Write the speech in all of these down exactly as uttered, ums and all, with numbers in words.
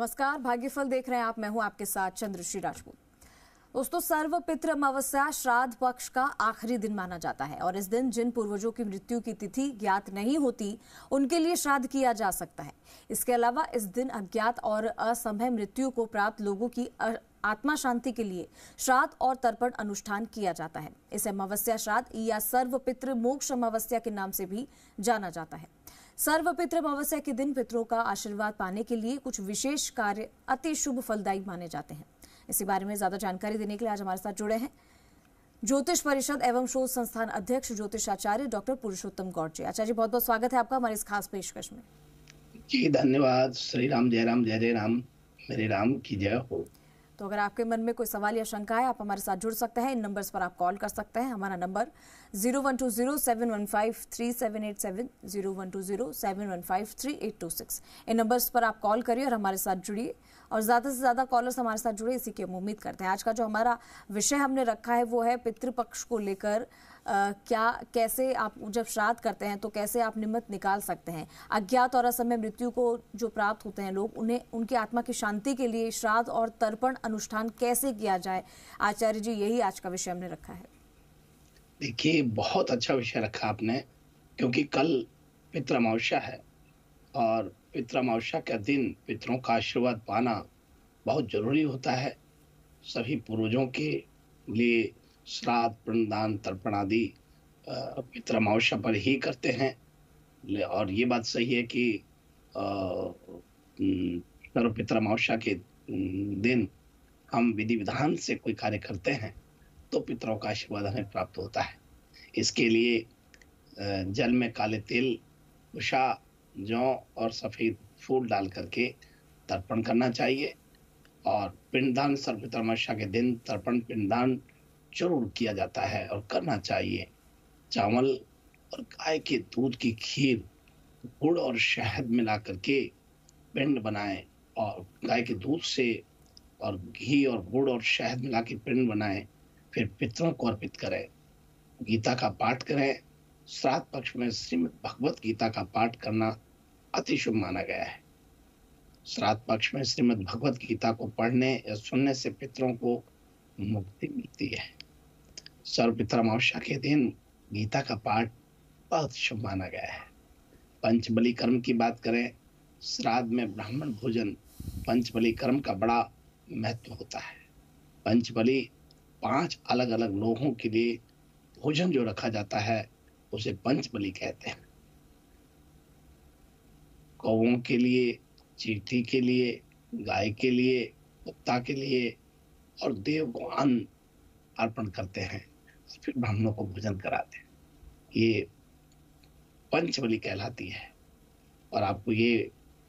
नमस्कार, भाग्यफल देख रहे हैं आप। मैं हूं आपके साथ चंद्रश्री राजपूत। दोस्तों, सर्व पितृ अमावस्या श्राद्ध पक्ष का आखिरी दिन माना जाता है और इस दिन जिन पूर्वजों की मृत्यु की तिथि ज्ञात नहीं होती उनके लिए श्राद्ध किया जा सकता है। इसके अलावा इस दिन अज्ञात और असमय मृत्यु को प्राप्त लोगों की आत्मा शांति के लिए श्राद्ध और तर्पण अनुष्ठान किया जाता है। इसे अमावस्या श्राद्ध या सर्व पितृ मोक्ष अमावस्या के नाम से भी जाना जाता है। सर्व पितृ अमावस्या के दिन पितरों का आशीर्वाद पाने के लिए कुछ विशेष कार्य अति शुभ फलदायी माने जाते हैं। इसी बारे में ज्यादा जानकारी देने के लिए आज हमारे साथ जुड़े हैं ज्योतिष परिषद एवं शोध संस्थान अध्यक्ष ज्योतिष आचार्य डॉक्टर पुरुषोत्तम गौड़ जी। आचार्य जी, बहुत बहुत स्वागत है आपका हमारे इस खास पेशकश में। जी धन्यवाद। श्री राम जय राम जय जय राम, मेरे राम की जय हो। तो अगर आपके मन में कोई सवाल या शंका है, आप हमारे साथ जुड़ सकते हैं। इन नंबर्स पर आप कॉल कर सकते हैं। हमारा number zero one two zero seven one five three seven eight seven, zero one two zero seven one five three eight two six. इन नंबर्स पर आप कॉल करिए और हमारे साथ जुड़िए और ज़्यादा से ज़्यादा कॉलर्स हमारे साथ जुड़े, इसी की हम उम्मीद करते हैं। आज का जो हमारा विषय हमने रखा है वो है पितृपक्ष को लेकर। आ, क्या कैसे आप जब श्राद्ध करते हैं तो कैसे आप निमित्त निकाल सकते हैं। अज्ञात और असमय मृत्यु को जो प्राप्त होते हैं लोग, उन्हें उनकी आत्मा की शांति के लिए श्राद्ध और तर्पण अनुष्ठान कैसे किया जाए। आचार्य जी, यही आज का विषय हमने रखा है। देखिए, बहुत अच्छा विषय रखा आपने, क्योंकि कल पितृ अमावस्या है और पितृ अमावस्या का दिन पितरों का आशीर्वाद पाना बहुत जरूरी होता है। सभी पूर्वजों के लिए श्राद्ध पिंडदान तर्पण आदि पितृ अमावस्या पर ही करते हैं। और ये बात सही है कि सर्व पितृ अमावस्या के दिन हम विधि विधान से कोई कार्य करते हैं तो पितरों का आशीर्वाद हमें प्राप्त होता है। इसके लिए जल में काले तिल, उषा, जौ और सफेद फूल डाल करके तर्पण करना चाहिए। और पिंडदान सर्व पितृ अमावस्या के दिन तर्पण पिंडदान जरूर किया जाता है और करना चाहिए। चावल और गाय के दूध की खीर, गुड़ और शहद मिला करके पिंड बनाएं और गाय के दूध से और घी और गुड़ और शहद मिला के पिंड बनाएं, फिर पितरों को अर्पित करें। गीता का पाठ करें। श्राद्ध पक्ष में श्रीमद् भगवत गीता का पाठ करना अति शुभ माना गया है। श्राद्ध पक्ष में श्रीमद् भगवत गीता को पढ़ने या सुनने से पितरों को मुक्ति मिलती है। सर्व पितृ अमावस्या के दिन गीता का पाठ बहुत शुभ माना गया है। पंचबली कर्म की बात करें, श्राद्ध में ब्राह्मण भोजन पंचबली कर्म का बड़ा महत्व होता है। पंचबली पांच अलग अलग लोगों के लिए भोजन जो रखा जाता है उसे पंचबली कहते हैं। कौओं के लिए, चींटी के लिए, गाय के लिए, कुत्ता के लिए और देव को अन्न अर्पण करते हैं, फिर ब्राह्मणों को भोजन कराते हैं। ये पंचबली कहलाती है। और आपको ये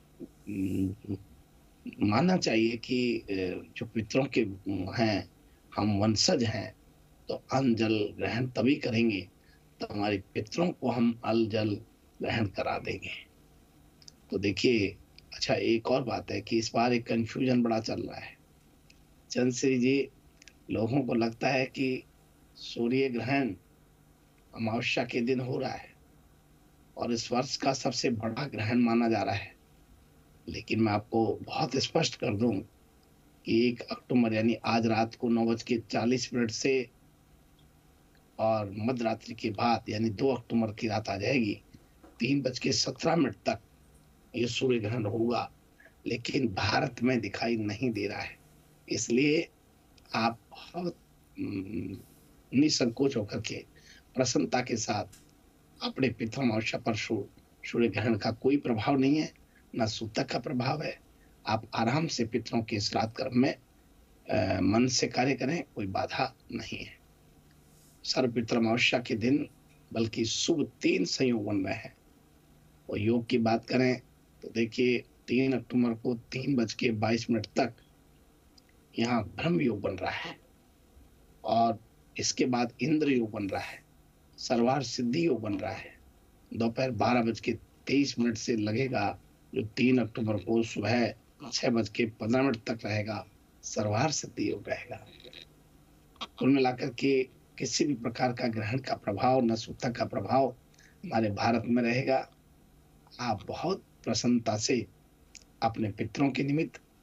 मानना चाहिए कि जो पितरों के हैं, हम वंशज हैं, तो अन्न जल ग्रहण तभी करेंगे तो हमारे पितरों को हम अन्न जल ग्रहण करा देंगे। तो देखिए, अच्छा एक और बात है कि इस बार एक कंफ्यूजन बड़ा चल रहा है। चंद्रश्री जी, लोगों को लगता है कि सूर्य ग्रहण अमावस्या के दिन हो रहा है और इस वर्ष का सबसे बड़ा ग्रहण माना जा रहा है। लेकिन मैं आपको बहुत स्पष्ट कर दूं कि एक अक्टूबर यानी आज रात को नौ बज के चालीस मिनट से और मध्य रात्रि के बाद यानी दो अक्टूबर की रात आ जाएगी, तीन बज के सत्रह मिनट तक ये सूर्य ग्रहण होगा, लेकिन भारत में दिखाई नहीं दे रहा है। इसलिए आप बहुत निसंकोच होकर के प्रसन्नता के साथ अपने पितृ अमावस्या पर सूर्य ग्रहण का कोई प्रभाव नहीं है, न सूतक का प्रभाव है। आप आराम से पितरों के श्राद्ध कर्म में आ, मन से कार्य करें, कोई बाधा नहीं है। सर्व पितृ अमावस्या के दिन बल्कि शुभ तीन संयोग बन रहे हैं। और योग की बात करें तो देखिए, तीन अक्टूबर को तीन बज के बाईस मिनट तक यहाँ ब्रह्म योग बन रहा है और इसके बाद इंद्र योग बन रहा है, सर्वार्थ सिद्धि योग बन रहा है। दोपहर बारह बज के तेईस मिनट से लगेगा, जो तीन अक्टूबर को सुबह छह बज के पंद्रह मिनट तक रहेगा, सर्वार्थ सिद्धि योग रहेगा। कुल मिलाकर के किसी भी प्रकार का ग्रहण का प्रभाव, न सूतक का प्रभाव हमारे भारत में रहेगा। आप बहुत प्रसन्नता से अपने पितरों के निमित्त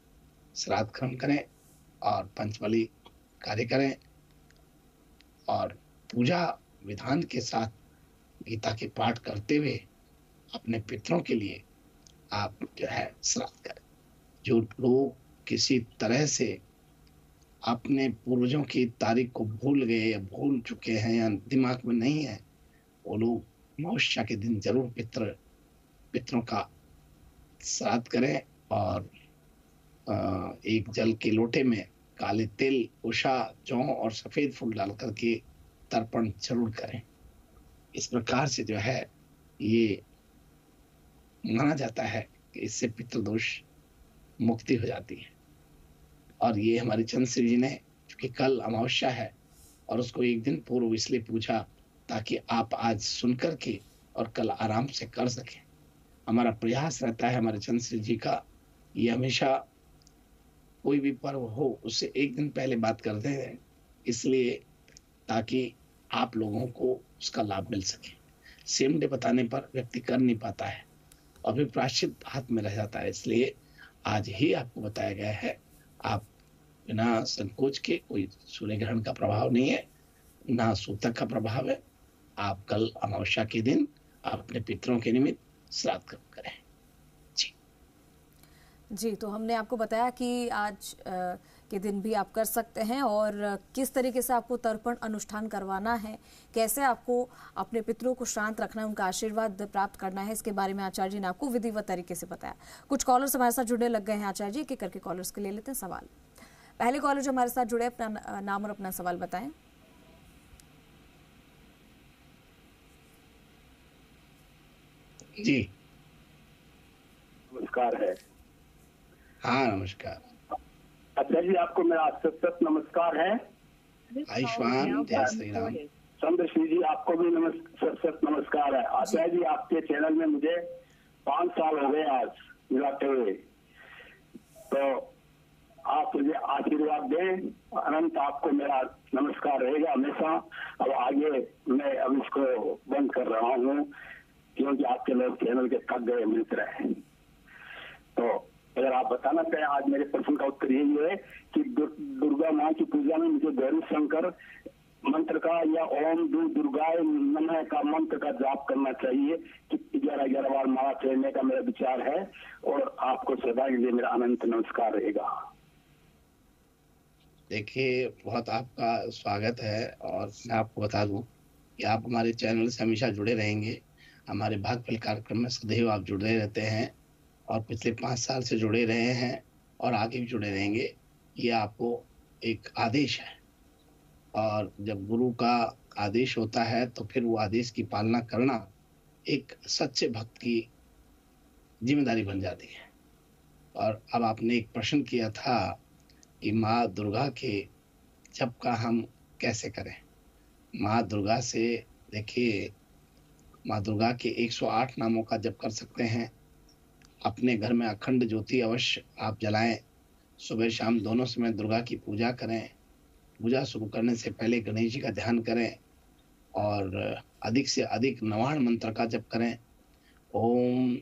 श्राद्ध ग्रहण करें और पंचबली कार्य करें और पूजा विधान के साथ गीता के पाठ करते हुए अपने पितरों के लिए आप जो है श्राद्ध करें। जो लोग किसी तरह से अपने पूर्वजों की तारीख को भूल गए या भूल चुके हैं या दिमाग में नहीं है, वो लोग अमावस्या के दिन जरूर पितर पितरों का श्राद्ध करें और एक जल के लोटे में काले तिल, उषा, जौ और सफेद फूल डाल करके तर्पण जरूर करें। इस प्रकार से जो है ये माना जाता है कि इससे पितृदोष मुक्ति हो जाती है। और ये हमारे चंद्रश्री जी ने, क्योंकि कल अमावस्या है और उसको एक दिन पूर्व इसलिए पूछा ताकि आप आज सुनकर के और कल आराम से कर सकें। हमारा प्रयास रहता है हमारे चंद्रश्री जी का, ये हमेशा कोई भी पर्व हो उससे एक दिन पहले बात करते हैं, इसलिए ताकि आप लोगों को उसका लाभ मिल सके। सेम डे बताने पर व्यक्ति कर नहीं पाता है और फिर प्रायश्चित हाथ में रह जाता है, इसलिए आज ही आपको बताया गया है। आप बिना संकोच के, कोई सूर्य ग्रहण का प्रभाव नहीं है, ना सूतक का प्रभाव है, आप कल अमावस्या के दिन अपने पितरों के निमित्त श्राद्ध करें। जी जी, तो हमने आपको बताया कि आज आ, के दिन भी आप कर सकते हैं और किस तरीके से आपको तर्पण अनुष्ठान करवाना है, कैसे आपको अपने पितरों को शांत रखना है, उनका आशीर्वाद प्राप्त करना है, इसके बारे में आचार्य जी ने आपको विधिवत तरीके से बताया। कुछ कॉलर्स हमारे साथ जुड़ने लग गए हैं आचार्य जी, एक करके कॉलर्स के ले लेते हैं सवाल। पहले कॉलर जो हमारे साथ जुड़े, अपना नाम और अपना सवाल बताएं। जी नमस्कार है। हाँ नमस्कार। अच्छा जी, आपको मेरा सत सत नमस्कार है। आयुष्मान जय श्री राम। चंद्रश्री जी आपको भी नमस्कार, सत नमस्कार है। आचार्य जी आपके चैनल में मुझे पांच साल हो गए आज मिलाते हुए, तो आप मुझे आशीर्वाद दें। अनंत आपको मेरा नमस्कार रहेगा हमेशा। अब आगे मैं अब इसको बंद कर रहा हूँ क्योंकि आपके लोग चैनल के थक गए मित्र हैं। तो अगर आप बताना चाहें, आज मेरे प्रश्न का उत्तर यही है कि दुर्गा माँ की पूजा में मुझे गौरी शंकर मंत्र का या ओम दु दुर्गाय नमः का मंत्र का जाप करना चाहिए कि ग्यारह ग्यारह बार माला फेरने का मेरा विचार है। और आपको सदा के लिए मेरा अनंत नमस्कार रहेगा। देखिए, बहुत आपका स्वागत है और मैं आपको बता दूं कि आप हमारे चैनल से हमेशा जुड़े रहेंगे। हमारे भाग्यफल कार्यक्रम में सदैव आप जुड़े रहते हैं और पिछले पाँच साल से जुड़े रहे हैं और आगे भी जुड़े रहेंगे। ये आपको एक आदेश है और जब गुरु का आदेश होता है तो फिर वो आदेश की पालना करना एक सच्चे भक्त की जिम्मेदारी बन जाती है। और अब आपने एक प्रश्न किया था कि माँ दुर्गा के जप का हम कैसे करें। माँ दुर्गा से देखिए, माँ दुर्गा के एक सौ आठ नामों का जप कर सकते हैं। अपने घर में अखंड ज्योति अवश्य आप जलाएं। सुबह शाम दोनों समय दुर्गा की पूजा करें। पूजा शुरू करने से पहले गणेश जी का ध्यान करें और अधिक से अधिक नवाण मंत्र का जप करें। ओम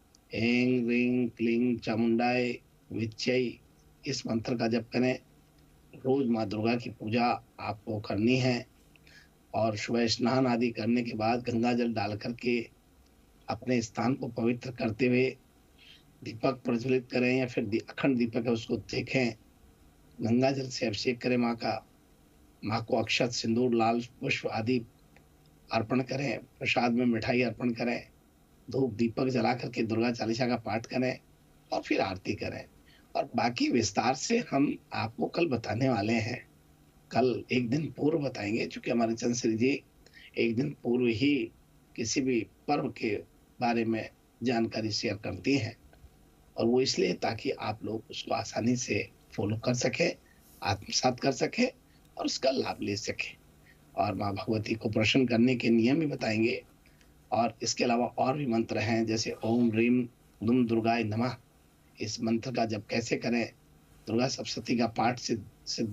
ऐं ह्रीं क्लीं चामुंडाय विच्चै, इस मंत्र का जप करें। रोज माँ दुर्गा की पूजा आपको करनी है और सुबह स्नान आदि करने के बाद गंगा जल डाल करके अपने स्थान को पवित्र करते हुए दीपक प्रज्वलित करें या फिर अखंड दीपक है उसको देखें। गंगा जल से अभिषेक करें माँ का। माँ को अक्षत, सिंदूर, लाल पुष्प आदि अर्पण करें। प्रसाद में मिठाई अर्पण करें। धूप दीपक जला करके दुर्गा चालीसा का पाठ करें और फिर आरती करें। और बाकी विस्तार से हम आपको कल बताने वाले हैं। कल एक दिन पूर्व बताएंगे, क्योंकि हमारे चंद्रश्री जी एक दिन पूर्व ही किसी भी पर्व के बारे में जानकारी शेयर करती हैं और वो इसलिए ताकि आप लोग उसको आसानी से फॉलो कर सके, आत्मसात कर सके और उसका लाभ ले सके। और माँ भगवती को प्रसन्न करने के नियम भी बताएंगे। और इसके अलावा और भी मंत्र हैं, जैसे ओम ह्रीं दुम दुर्गाय नमः, इस मंत्र का जब कैसे करें। दुर्गा सप्तशती का पाठ, सिद्ध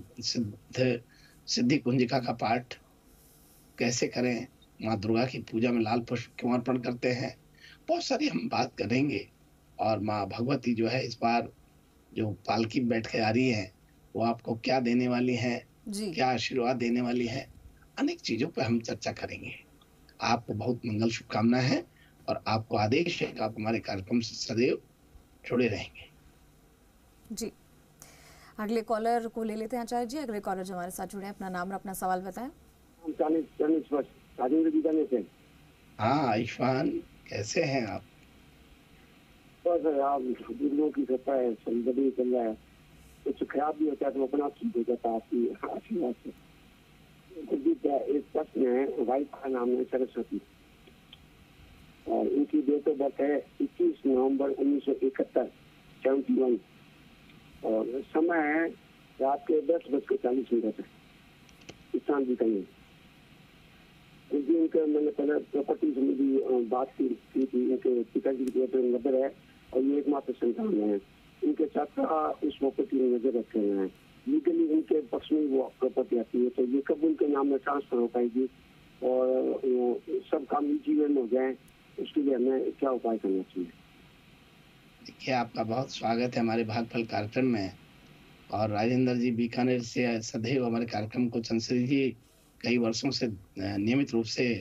सिद्ध सिद्धि कुंजिका का पाठ कैसे करें। माँ दुर्गा की पूजा में लाल पुष्प क्यों अर्पण करते हैं, बहुत सारी हम बात करेंगे। और माँ भगवती जो है इस बार जो पालकी बैठ के आ रही है वो आपको क्या देने वाली है, जी क्या आशीर्वाद देने वाली है, अनेक चीजों पर हम चर्चा करेंगे। आपको बहुत मंगल शुभकामना है और आपको आदेश है कि आप हमारे कार्यक्रम से सदैव जुड़े रहेंगे। जी अगले कॉलर को ले लेते हैं आचार्य जी। अगले कॉलर जो हमारे साथ जुड़े हैं, अपना नाम और अपना सवाल बताएं। हम चालीस चालीस वर्ष राजेंद्र जी जाने से। हाँ आयुष्मान, कैसे हैं आप? बस आप बुजुर्गों की कृपा है, संबंधी चल रहा है। कुछ खराब भी होता है तो अपना ठीक हो जाता है आपकी आशीर्वाद से। गुरदीप एक प्रश्न है, वाइफ का नाम है सरस्वती और उनकी डेट ऑफ बर्थ है इक्कीस नवंबर उन्नीस सौ इकहत्तर सेवेंटी वन और समय है रात के दस बज के चालीस मिनट है। किसान जी कहिए क्योंकि उनके मैंने पहले प्रॉपर्टी संबंधी बात की की थी। उनके पिताजी की डेट नब्बे है और ये एकमात्र संतान है। उनके चाचा उस प्रॉपर्टी में नजर रखे हुए हैं। लीगली उनके पक्ष में वो प्रॉपर्टी आती है, तो ये कब उनके नाम में ट्रांसफर हो पाएगी और सब काम निजी में हो जाए, उसके लिए हमें क्या उपाय करना चाहिए? देखिए, आपका बहुत स्वागत है हमारे भागफल कार्यक्रम में। और राजेंद्र जी बीकानेर से सदैव हमारे कार्यक्रम को चंद्रश्री जी कई वर्षों से नियमित रूप से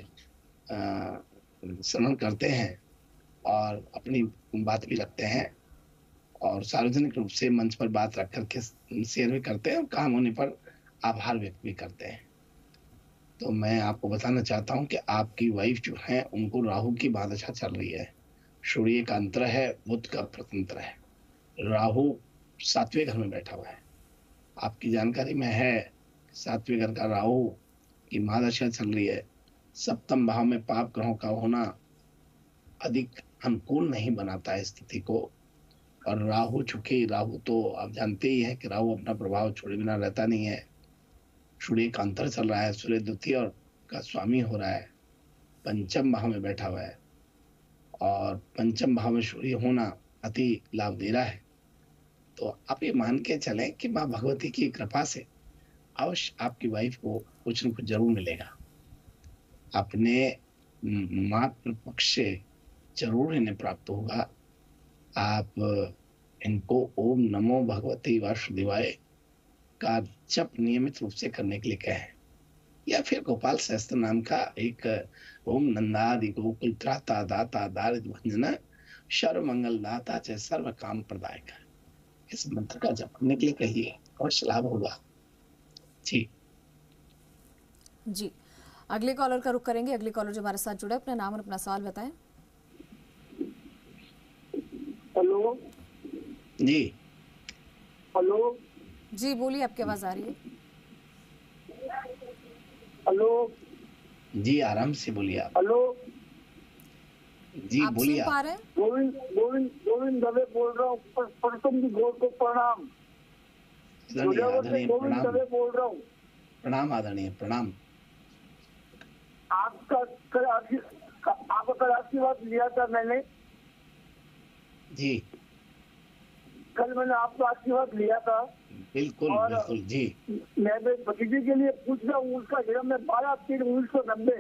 श्रवण करते हैं और अपनी बात भी रखते हैं और सार्वजनिक रूप से मंच पर बात रख करके शेयर भी करते हैं और काम होने पर आभार व्यक्त भी करते हैं। तो मैं आपको बताना चाहता हूं कि आपकी वाइफ जो है उनको राहु की बादशा चल रही है। सूर्य का अंतर है, बुध का प्रतंत्र है, राहु सातवें घर में बैठा हुआ है। आपकी जानकारी में है सातवें घर का राहु की महादशा चल रही है। सप्तम भाव में पाप ग्रहों का होना अधिक अनुकूल नहीं बनाता है स्थिति को। और राहु चूंकि राहु तो आप जानते ही हैं कि राहु अपना प्रभाव छोड़े बिना रहता नहीं है। सूर्य का अंतर चल रहा है, सूर्य द्वितीय और का स्वामी हो रहा है, पंचम भाव में बैठा हुआ है और पंचम भाव में सूर्य होना अति लाभ दे रहा है। तो आप ये मान के चलें कि माँ भगवती की कृपा से अवश्य आपकी वाइफ को कुछ न कुछ जरूर मिलेगा। अपने मातृ पक्ष से जरूर इन्हें प्राप्त होगा। आप इनको ओम नमो भगवती वासुदेवाय का जप नियमित रूप से करने के लिए कहें या फिर गोपाल सहस्त्र नाम का एक ओम नंदादि गोकुल त्राता दाता दारिद्र भंजना सर्व मंगल दाता च सर्व काम प्रदायक, इस मंत्र का जप करने के लिए कहिए और लाभ होगा। जी जी अगले कॉलर का रुख करेंगे। अगले कॉलर जो हमारे साथ जुड़ा है, अपना नाम और अपना सवाल बताएं। हेलो जी हेलो जी बोलिए, आपकी आवाज आ रही है। हेलो जी आराम से बोलिए आप। हेलो जी आप बोलिए सुन पा आप। रहे हैं? गोविंद गोविंद गोविंद दवे बोल रहा हूँ। परसम जी गौर को प्रणाम। आदरणीय आदरणीय गोविंद प्रणाम दवे बोल रहा हूँ। प्रणाम आदरणीय प्रणाम। आपका कल आपका कल आशीर्वाद लिया था मैंने। जी कल मैंने आपका आशीर्वाद लिया था। बिल्कुल और बिल्कुल जी। मैं भतीजे के लिए पूछ रहा हूँ, उसका जन्म में बारह तीन उन्नीस सौ नब्बे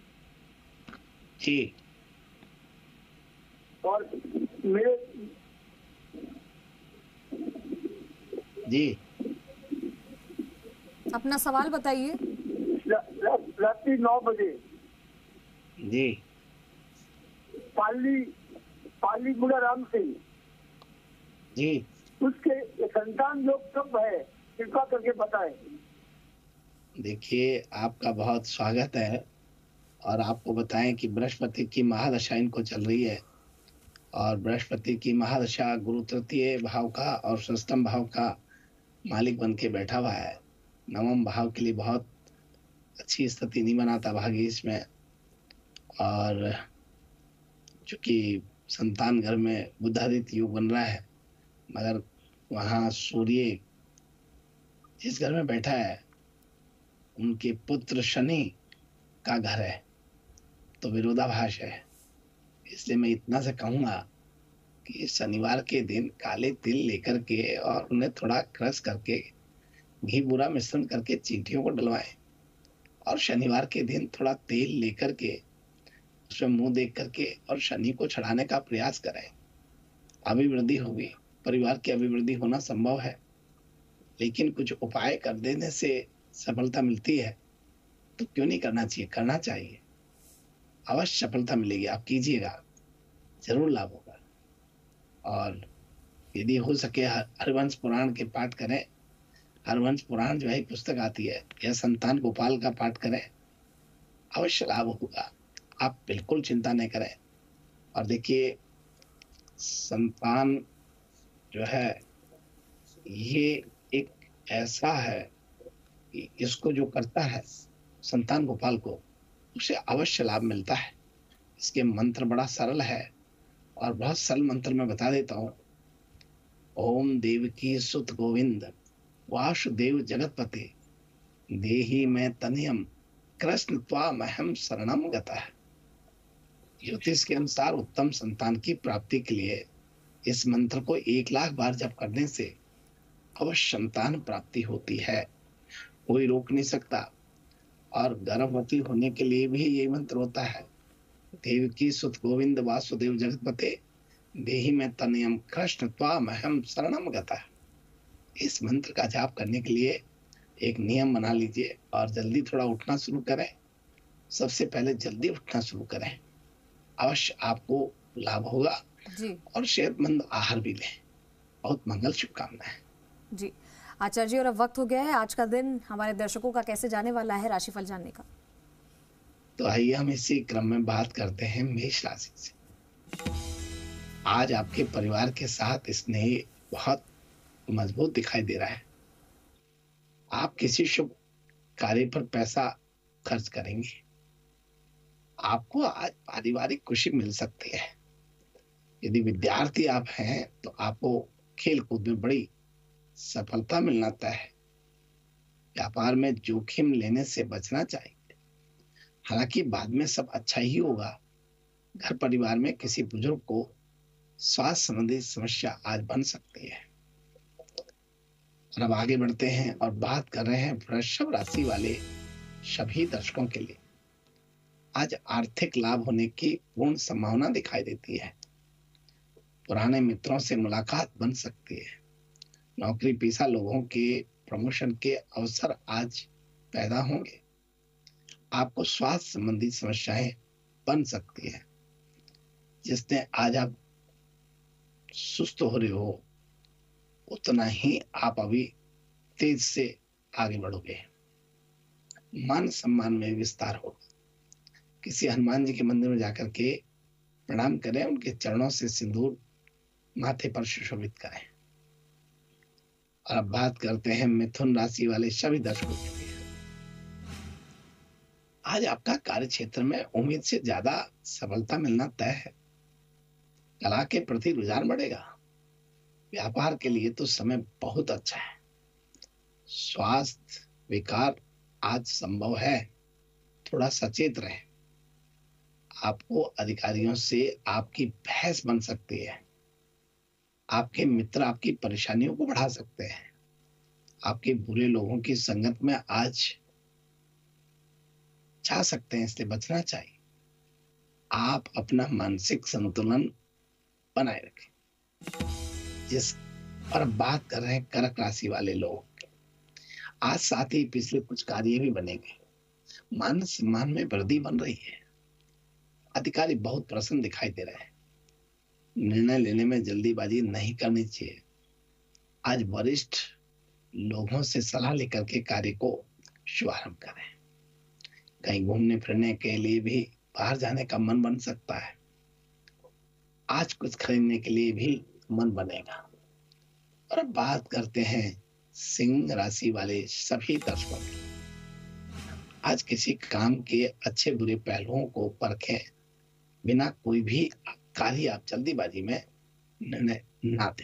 जी और मेरे जी अपना सवाल बताइए। रात्रि नौ बजे जी पाली पाली गुड़ा राम सिंह जी उसके संतान लोग कब है, कृपा करके बताएं। देखिए, आपका बहुत स्वागत है और आपको बताएं कि बृहस्पति की महादशा इनको चल रही है और बृहस्पति की महादशा गुरु तृतीय भाव का और षष्ठम भाव का मालिक बन के बैठा हुआ है। नवम भाव के लिए बहुत अच्छी स्थिति नहीं बनाता भाग्य इसमें। और चूंकि संतान घर में बुधादित्य योग बन रहा है, मगर वहाँ सूर्य जिस घर में बैठा है उनके पुत्र शनि का घर है, तो विरोधाभास है। इसलिए मैं इतना से कहूंगा कि शनिवार के दिन काले तिल लेकर के और उन्हें थोड़ा क्रश करके घी बुरा मिश्रण करके चींटियों को डलवाएं और शनिवार के दिन थोड़ा तेल लेकर के उसमें मुंह देख करके और शनि को छड़ाने का प्रयास करें, अभिवृद्धि होगी। परिवार की अभिवृद्धि होना संभव है, लेकिन कुछ उपाय कर देने से सफलता मिलती है तो क्यों नहीं करना चाहिए? करना चाहिए, अवश्य सफलता मिलेगी। आप कीजिएगा, जरूर लाभ होगा। और यदि हो सके हरवंश पुराण के पाठ करें। हरवंश पुराण जो है पुस्तक आती है, या संतान गोपाल का पाठ करें, अवश्य लाभ होगा। आप बिल्कुल चिंता नहीं करें। और देखिए, संतान जो है ये एक ऐसा है कि इसको जो करता है संतान गोपाल को, उसे अवश्य लाभ मिलता है। इसके मंत्र बड़ा सरल है और बहुत सरल मंत्र मैं बता देता हूँ। ओम देवकी सुत गोविंद वासुदेव जगतपते देहि में तनियम कृष्ण त्वामहम शरणम गतः। ज्योतिष के अनुसार उत्तम संतान की प्राप्ति के लिए इस मंत्र को एक लाख बार जप करने से अवश्य संतान प्राप्ति होती है, कोई रोक नहीं सकता। और गर्भवती होने के लिए भी यही मंत्र होता है। देवकी सुत गोविंद वासुदेव जगतपते देहि में तनयम कृष्ण त्वामहम शरणम गतः। इस मंत्र का जाप करने के लिए एक नियम बना लीजिए और जल्दी थोड़ा उठना शुरू करें। सबसे पहले जल्दी उठना शुरू करें, अवश्य आपको लाभ होगा जी। और सेहतमंद आहार भी लें। बहुत मंगल शुभकामनाएं जी। आचार्य जी, और अब वक्त हो गया है, आज का दिन हमारे दर्शकों का कैसे जाने वाला है राशिफल जानने का। तो आइए हम इसी क्रम में बात करते हैं मेष राशि से। आज आपके परिवार के साथ स्नेह बहुत मजबूत दिखाई दे रहा है। आप किसी शुभ कार्य पर पैसा खर्च करेंगे। आपको आज पारिवारिक खुशी मिल सकती है। यदि विद्यार्थी आप हैं तो आपको खेल कूद में बड़ी सफलता मिलना तय है। व्यापार में जोखिम लेने से बचना चाहिए। हालांकि बाद में सब अच्छा ही होगा। घर परिवार में किसी बुजुर्ग को स्वास्थ्य संबंधी समस्या आज बन सकती है। और अब आगे बढ़ते हैं और बात कर रहे हैं वृषभ राशि वाले सभी दर्शकों के लिए। आज आर्थिक लाभ होने की पूर्ण संभावना दिखाई देती है। पुराने मित्रों से मुलाकात बन सकती है। नौकरी पेशा लोगों के प्रमोशन के अवसर आज पैदा होंगे। आपको स्वास्थ्य संबंधी समस्याएं बन सकती है, जिसने आज आप सुस्त हो रहे हो, उतना ही आप अभी तेज से आगे बढ़ोगे। मान सम्मान में विस्तार होगा। किसी हनुमान जी के मंदिर में जाकर के प्रणाम करें, उनके चरणों से सिंदूर माथे पर सुशोभित करें। और अब बात करते हैं मिथुन राशि वाले सभी दर्शकों के लिए। आज आपका कार्य क्षेत्र में उम्मीद से ज्यादा सफलता मिलना तय है। कला के प्रति रुझान बढ़ेगा। व्यापार के लिए तो समय बहुत अच्छा है। स्वास्थ्य विकार आज संभव है, थोड़ा सचेत रहें। आपको अधिकारियों से आपकी बहस बन सकती है। आपके मित्र आपकी परेशानियों को बढ़ा सकते हैं। आपके बुरे लोगों की संगत में आज जा सकते हैं, इसलिए बचना चाहिए। आप अपना मानसिक संतुलन बनाए रखें। जिस पर बात कर रहे हैं कर्क राशि वाले लोग, आज साथ ही पिछले कुछ कार्य भी बनेंगे। मान सम्मान में वृद्धि बन रही है। अधिकारी बहुत प्रसन्न दिखाई दे रहे हैं। निर्णय लेने में जल्दीबाजी नहीं करनी चाहिए। आज वरिष्ठ लोगों से सलाह लेकर के कार्य को शुभारंभ करें। कहीं घूमने फिरने के लिए भी बाहर जाने का मन बन सकता है। आज कुछ खरीदने के लिए भी मन बनेगा। और अब बात करते हैं सिंह राशि वाले सभी दर्शकों की। आज किसी काम के अच्छे बुरे पहलुओं को परखें। बिना कोई भी कार्य आप जल्दीबाजी में निर्णय ना दें।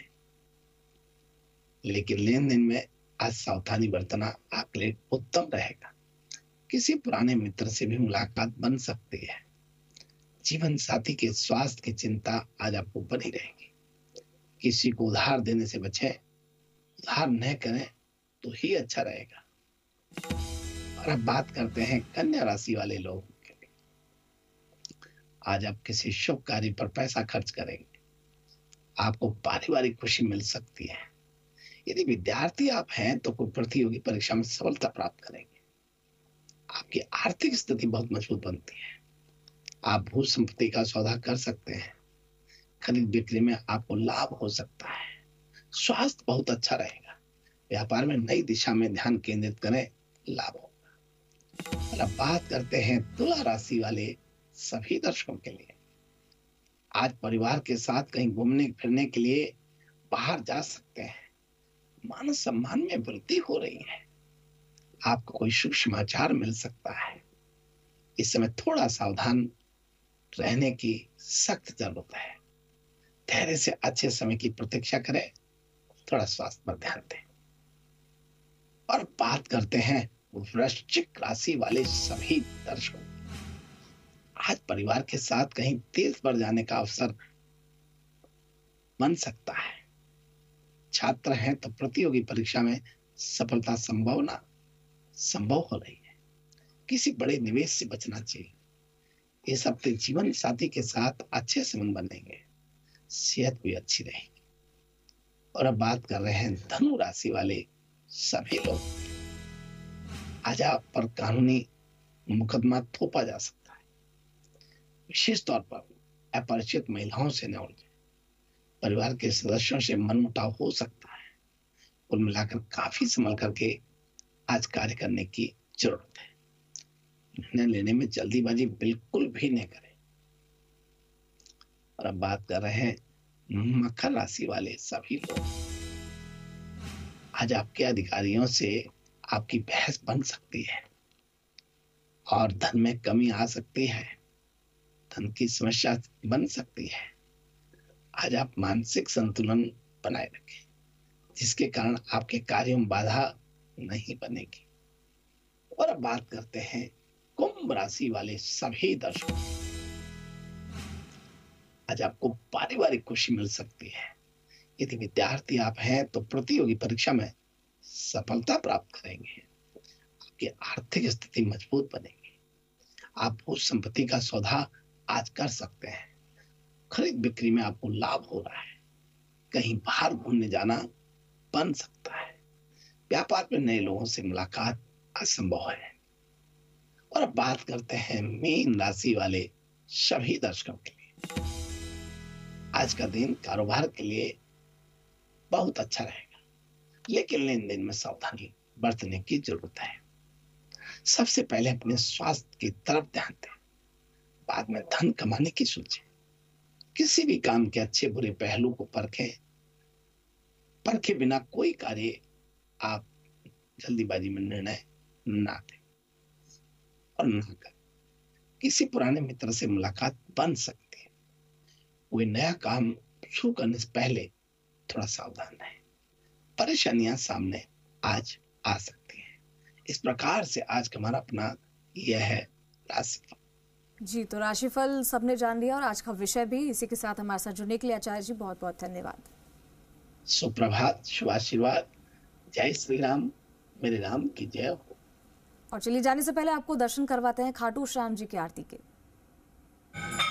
लेकिन लेन देन में आज सावधानी बरतना आपके लिए उत्तम रहेगा। किसी पुराने मित्र से भी मुलाकात बन सकती है। जीवन साथी के स्वास्थ्य की चिंता आज आपको बनी रहेगी। किसी को उधार देने से बचें। उधार न करें तो ही अच्छा रहेगा। और अब बात करते हैं कन्या राशि वाले लोग के लिए। आज आप किसी शुभ कार्य पर पैसा खर्च करेंगे। आपको पारिवारिक खुशी मिल सकती है। यदि विद्यार्थी आप हैं तो कोई प्रतियोगी परीक्षा में सफलता प्राप्त करेंगे। आपकी आर्थिक स्थिति बहुत मजबूत बनती है। आप भू संपत्ति का सौदा कर सकते हैं। खरीद बिक्री में आपको लाभ हो सकता है। स्वास्थ्य बहुत अच्छा रहेगा। व्यापार में नई दिशा में ध्यान केंद्रित करें, लाभ होगा। और अब बात करते हैं तुला राशि वाले सभी दर्शकों के लिए। आज परिवार के साथ कहीं घूमने फिरने के लिए बाहर जा सकते हैं। मान सम्मान में वृद्धि हो रही है। आपको कोई शुभ समाचार मिल सकता है। इस समय थोड़ा सावधान रहने की सख्त जरूरत है। धैर्य से अच्छे समय की प्रतीक्षा करें। थोड़ा स्वास्थ्य पर ध्यान दें। और बात करते हैं वृश्चिक राशि वाले सभी दर्शकों। आज परिवार के साथ कहीं तीर्थ पर जाने का अवसर बन सकता है। छात्र हैं तो प्रतियोगी परीक्षा में सफलता संभावना संभव हो रही है। किसी बड़े निवेश से बचना चाहिए। इस हफ्ते जीवन साथी के साथ अच्छे संबंध बनेंगे। सेहत भी अच्छी रहेगी। और अब बात कर रहे हैं धनु राशि वाले सभी लोग। आज आप पर कानूनी मुकदमा थोपा जा सकता है। विशेष तौर पर अपरिचित महिलाओं से न उलझे। परिवार के सदस्यों से मनमुटाव हो सकता है। कुल मिलाकर काफी संभल करके आज कार्य करने की जरूरत है। निर्णय लेने में जल्दीबाजी बिल्कुल भी नहीं करें। और अब बात कर रहे हैं मकर राशि वाले सभी लोग। आज आपके अधिकारियों से आपकी बहस बन सकती है और धन में कमी आ सकती है। धन की समस्या बन सकती है। आज आप मानसिक संतुलन बनाए रखें, जिसके कारण आपके कार्यों में बाधा नहीं बनेगी। और अब बात करते हैं कुंभ राशि वाले सभी दर्शकों। आज आपको पारिवारिक खुशी मिल सकती है। यदि विद्यार्थी आप हैं तो प्रतियोगी परीक्षा में सफलता प्राप्त करेंगे। आपकी आर्थिक स्थिति मजबूत बनेगी। आप उस संपत्ति का सौदा आज कर सकते हैं। खरीद बिक्री में आपको लाभ हो रहा है। कहीं बाहर घूमने जाना बन सकता है। व्यापार में नए लोगों से मुलाकात असंभव है। और अब बात करते हैं मीन राशि वाले सभी दर्शकों के लिए। आज का दिन कारोबार के लिए बहुत अच्छा रहेगा, लेकिन लेन देन में सावधानी बरतने की जरूरत है। सबसे पहले अपने स्वास्थ्य की तरफ ध्यान दें, बाद में धन कमाने की सोचें। किसी भी काम के अच्छे बुरे पहलू को परखें। परखे बिना कोई कार्य आप जल्दीबाजी में निर्णय ना दें और ना करें। किसी पुराने मित्र से मुलाकात बन सकती है। कोई नया काम शुरू करने से पहले थोड़ा सावधान रहें। परेशानियां सामने आज आ सकती हैं। इस प्रकार से आज का हमारा अपना यह है राशिफल। जी, तो राशिफल सबने जान लिया और आज का विषय भी। इसी के साथ हमारे साथ जुड़ने के लिए आचार्य जी बहुत बहुत धन्यवाद। सुप्रभात, शुभ आशीर्वाद। जय श्री राम, मेरे राम की जय हो। और चलिए जाने से पहले आपको दर्शन करवाते हैं खाटू श्याम जी की आरती के।